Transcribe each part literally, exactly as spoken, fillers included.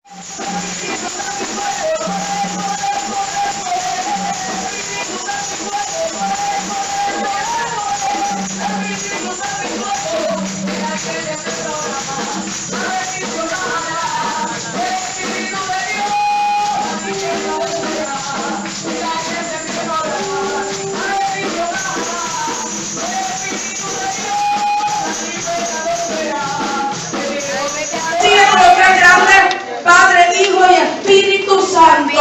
Padre, Hijo y Espíritu Santo.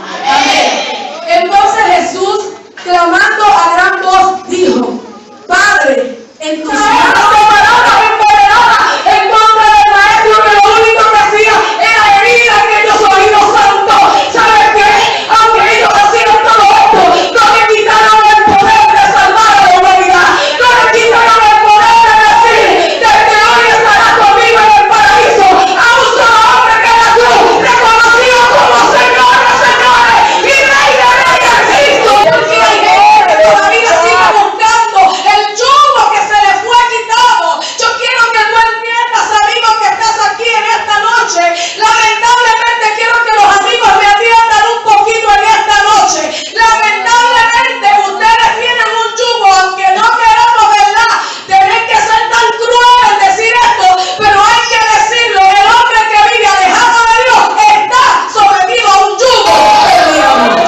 Amén. Entonces Jesús, clamando a gran voz, dijo: Padre, en tus manos palabras empoderadas en contra del maestro, que lo único que hacía era herir a aquellos oídos santos. ¿Sabes qué? Aunque ellos hacían todo esto, no le quitaron el poder de salvar a la humanidad. No le quitaron el poder de decir: desde hoy estarás conmigo en el paraíso. A un solo hombre que era tú, reconocido como Señor de señores y Rey de reyes, Cristo. Porque hay gente que todavía sigue buscando el yugo que se le fue quitado. Yo quiero que tú entiendas, amigo, que estás aquí en esta noche. Lamentablemente quiero que los amigos me atiendan un poquito en esta noche. Lamentablemente ustedes tienen un yugo, aunque no queramos, ¿verdad?, tener que ser tan cruel en decir esto, pero hay que decirlo: el hombre que vive alejado de Dios está sometido a un yugo del diablo.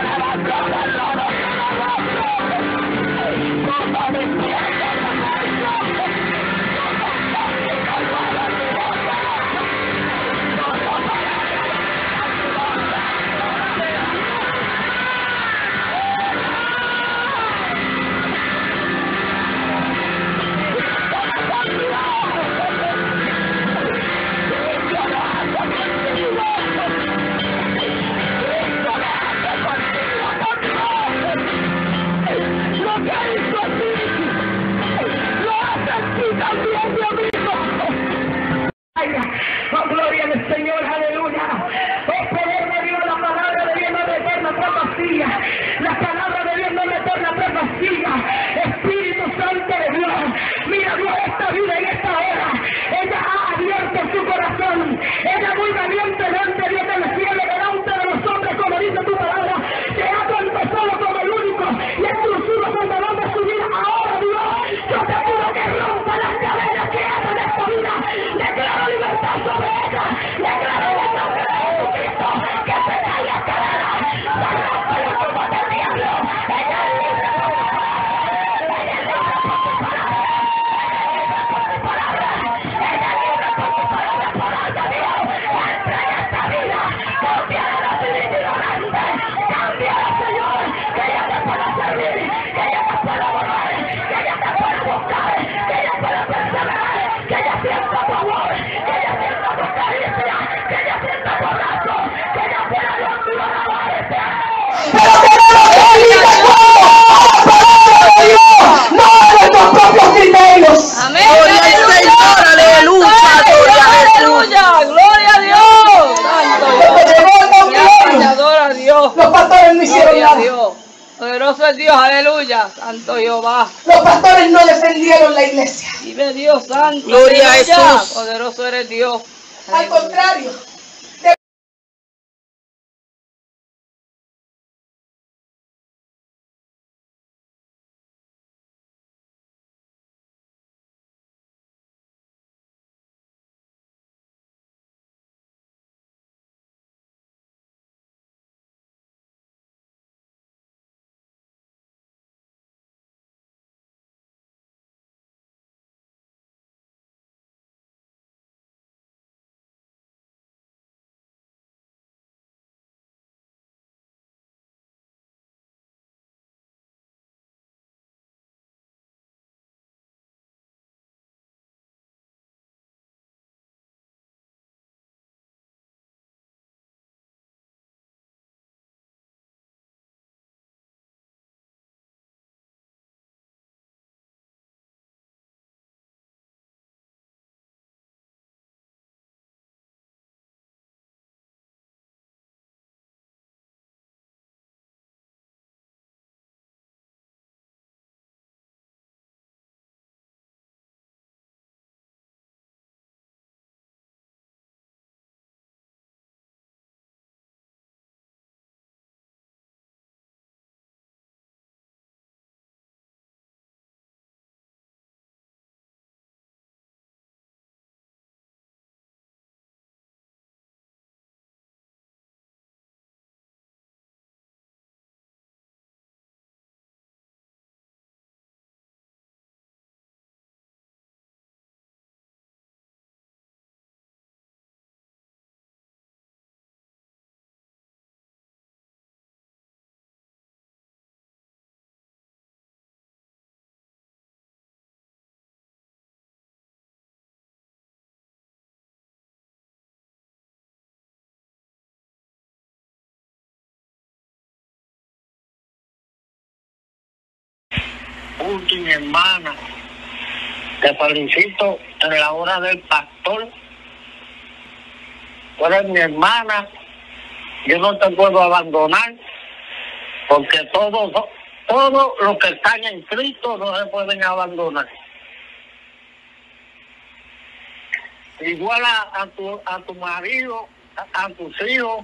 Somebody, cielo a esta vida en esta hora. Ella ha abierto su corazón. Ella muy valiente delante Dios del cielo, delante de los hombres, como dice tu palabra, que ha confesado como el único y exclusivo salvador de su vida. Ahora, Dios, yo te pido que rompa las cadenas que hacen de esta vida. Declaro libertad sobre ella. Declaro en el nombre de Jesucristo que se caiga la cadena. Se rompa el cuerpo del diablo. Ella es libre por la palabra. Ella es libre por tu palabra. Ella es libre por tu palabra. Ella es libre por tu palabra. Por alto Dios. Entra en esta vida. Cambia a la espíritu ignorante. Cambia, Señor. Que ella te pueda servir. Que ella te pueda volver. Que ella te pueda buscar. Que ella pueda perseverar. Que ella sienta tu amor. Que ella sienta tu caricia. Que ella sienta tu abrazo. Que ella pueda Dios mío alabarte. Pero que no lo permita no de nuestros propios criterios. Amén. Gloria al Señor, aleluya, gloria a Jesús. Aleluya, gloria a Dios. Santo Cuando llegó el Dios. Evangelio, Adora a Dios. los pastores no hicieron Gloria a nada. Dios. Poderoso es Dios, aleluya. Santo Jehová. Los pastores no defendieron la iglesia. Vive Dios santo. Gloria a aleluya. Jesús. Poderoso eres Dios. Al contrario, punto y mi hermana, te felicito en la hora del pastor. Tú eres mi hermana, yo no te puedo abandonar, porque todos todos los que están en Cristo no se pueden abandonar. Igual a, a tu a tu marido, a, a tus hijos,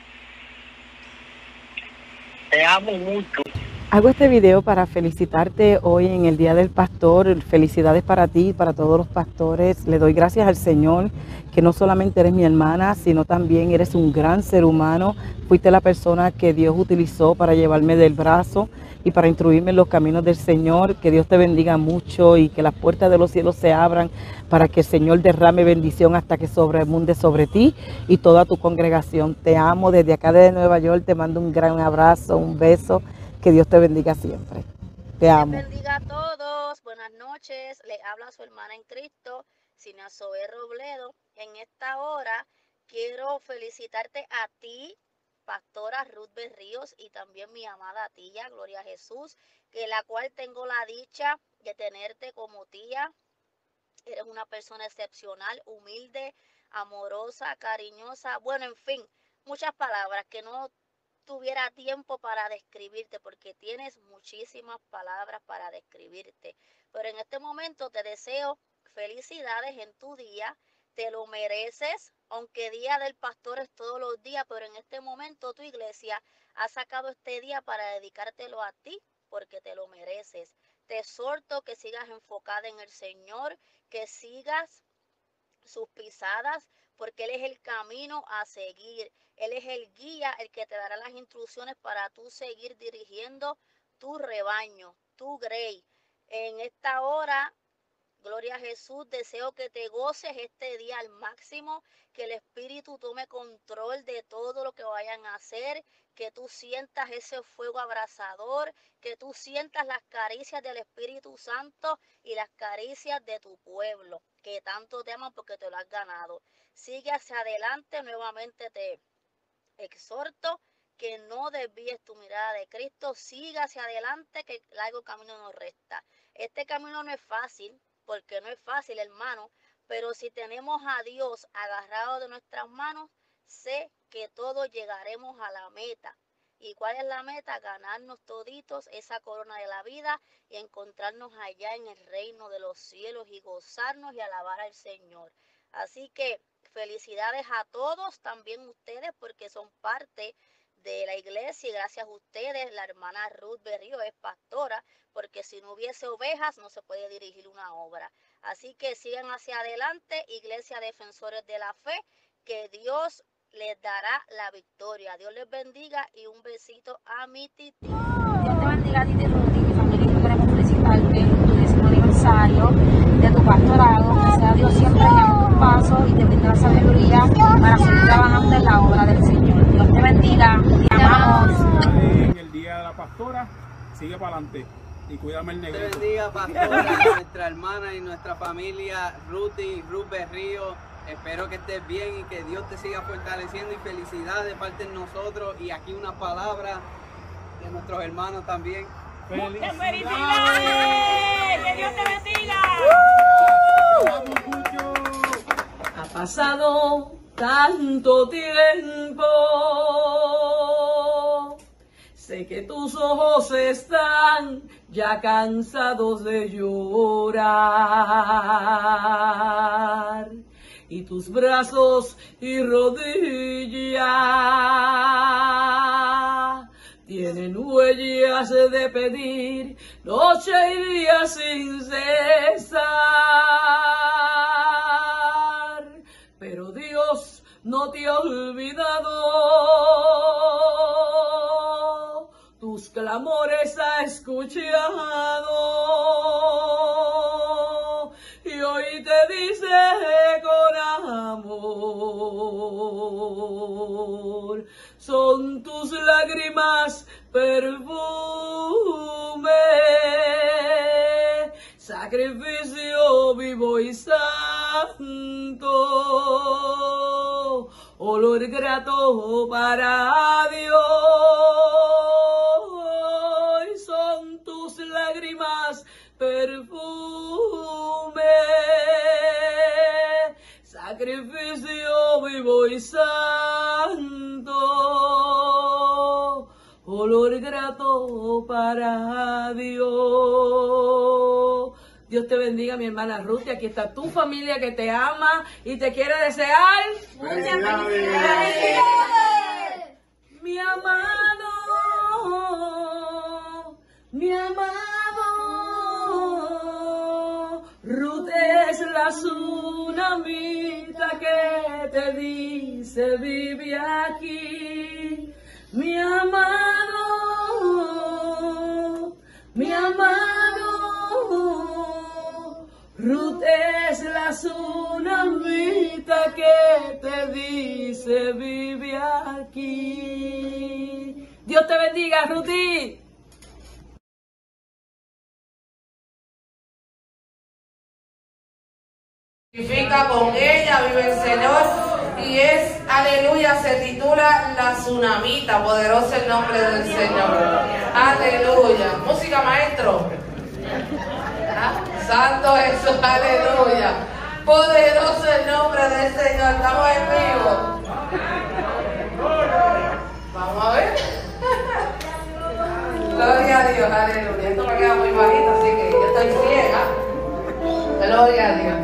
te amo mucho. Hago este video para felicitarte hoy en el Día del Pastor. Felicidades para ti y para todos los pastores. Le doy gracias al Señor que no solamente eres mi hermana, sino también eres un gran ser humano. Fuiste la persona que Dios utilizó para llevarme del brazo y para instruirme en los caminos del Señor. Que Dios te bendiga mucho y que las puertas de los cielos se abran para que el Señor derrame bendición hasta que sobreabunde sobre ti y toda tu congregación. Te amo desde acá de Nueva York. Te mando un gran abrazo, un beso. Que Dios te bendiga siempre. Te amo. Dios bendiga a todos. Buenas noches. Le habla su hermana en Cristo, Sinazoe Robledo. En esta hora quiero felicitarte a ti, Pastora Ruth Berríos, y también mi amada tía, Gloria a Jesús, que la cual tengo la dicha de tenerte como tía. Eres una persona excepcional, humilde, amorosa, cariñosa. Bueno, en fin, muchas palabras que no tuviera tiempo para describirte, porque tienes muchísimas palabras para describirte. Pero en este momento te deseo felicidades en tu día, te lo mereces, aunque Día del Pastor es todos los días, pero en este momento tu iglesia ha sacado este día para dedicártelo a ti, porque te lo mereces. Te exhorto que sigas enfocada en el Señor, que sigas sus pisadas, porque Él es el camino a seguir. Él es el guía, el que te dará las instrucciones para tú seguir dirigiendo tu rebaño, tu grey. En esta hora, gloria a Jesús, deseo que te goces este día al máximo, que el Espíritu tome control de todo lo que vayan a hacer, que tú sientas ese fuego abrasador, que tú sientas las caricias del Espíritu Santo y las caricias de tu pueblo, que tanto te aman porque te lo has ganado. Sigue hacia adelante, nuevamente te exhorto que no desvíes tu mirada de Cristo, siga hacia adelante, que el largo camino nos resta. Este camino no es fácil, porque no es fácil, hermano, pero si tenemos a Dios agarrado de nuestras manos, sé que todos llegaremos a la meta. ¿Y cuál es la meta? Ganarnos toditos esa corona de la vida y encontrarnos allá en el reino de los cielos y gozarnos y alabar al Señor. Así que felicidades a todos, también ustedes, porque son parte de la iglesia y gracias a ustedes la hermana Ruth Berrío es pastora, porque si no hubiese ovejas no se puede dirigir una obra. Así que sigan hacia adelante, Iglesia Defensores de la Fe, que Dios les dará la victoria. Dios les bendiga y un besito a mi titi. Dios te bendiga a ti, Ruth, y mi familia, y queremos felicitarte en tu décimo aniversario de tu pastorado. Que sea Dios siempre en tus pasos y te brinde la sabiduría para seguir trabajando en la obra del Señor. Dios te bendiga, te amamos. En el día de la pastora, sigue para adelante y cuídame el negrito. Dios te bendiga, pastora, nuestra hermana y nuestra familia, Ruth y Ruth Berrío. Espero que estés bien y que Dios te siga fortaleciendo, y felicidades de parte de nosotros, y aquí una palabra de nuestros hermanos también. ¡Felicidades! ¡Felicidades! ¡Que Dios te bendiga! ¡Uh! Ha pasado tanto tiempo, sé que tus ojos están ya cansados de llorar, y tus brazos y rodillas tienen huellas de pedir noche y día sin cesar. Pero Dios no te ha olvidado, tus clamores ha escuchado, y hoy te dice con amor, son tus lágrimas perfume, sacrificio vivo y santo, olor grato para Dios. Son tus lágrimas perfume, sacrificio vivo y santo, olor grato para Dios. Dios te bendiga, mi hermana Ruth, y aquí está tu familia que te ama y te quiere desear muchas felicidades. Mi amado, mi amado, Ruth es la tsunamita que te dice vive aquí. Mi amado, mi amado, Ruth es la tsunamita que te dice vive aquí. Dios te bendiga, Ruthie. Vivifica con ella, vive el Señor, y es, aleluya, se titula La Tsunamita. Poderoso el nombre del Señor. Aleluya. Música, maestro. ¿Ah? Santo Jesús, aleluya. Poderoso el nombre del Señor. Estamos en vivo. Vamos a ver. Gloria a Dios, aleluya. Esto me queda muy bajito, así que yo estoy ciega. Gloria a Dios.